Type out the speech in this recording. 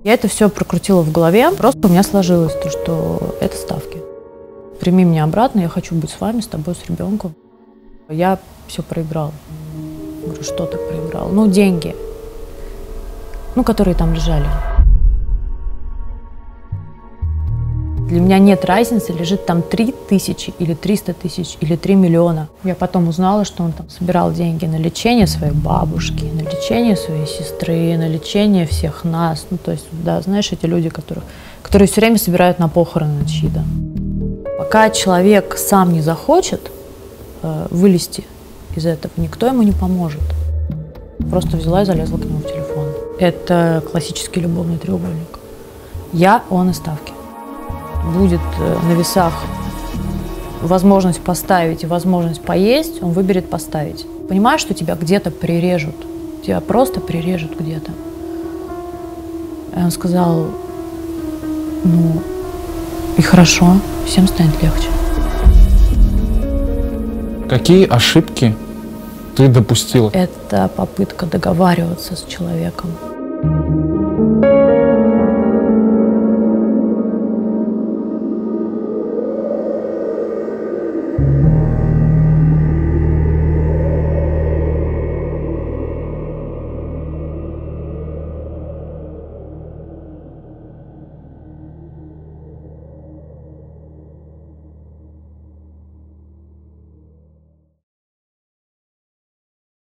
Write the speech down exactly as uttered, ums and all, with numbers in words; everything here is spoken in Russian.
Я это все прокрутила в голове, просто у меня сложилось то, что это ставки. Прими меня обратно, я хочу быть с вами, с тобой, с ребенком. Я все проиграл. Говорю, что ты проиграл? Ну, деньги, ну, которые там лежали. Для меня нет разницы, лежит там три тысячи или триста тысяч или три миллиона. Я потом узнала, что он там собирал деньги на лечение своей бабушки, на лечение своей сестры, на лечение всех нас. Ну, то есть, да, знаешь, эти люди, которых, которые все время собирают на похороны чьи-то. Пока человек сам не захочет э, вылезти из этого, никто ему не поможет. Просто взяла и залезла к нему в телефон. Это классический любовный треугольник. Я, он и ставки. Будет на весах возможность поставить и возможность поесть, он выберет поставить. Понимаешь, что тебя где-то прирежут, тебя просто прирежут где-то. И он сказал, ну и хорошо, всем станет легче. Какие ошибки ты допустила? Это попытка договариваться с человеком.